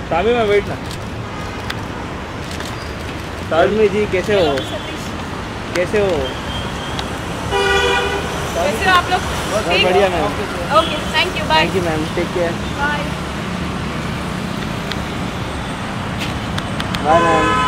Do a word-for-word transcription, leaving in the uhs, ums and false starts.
सामी में बैठना। सामी जी कैसे हो? कैसे हो? कैसे हो आप लोग? बहुत बढ़िया ma'am. Okay, thank you, bye. Thank you ma'am, take care. Bye. Bye ma'am.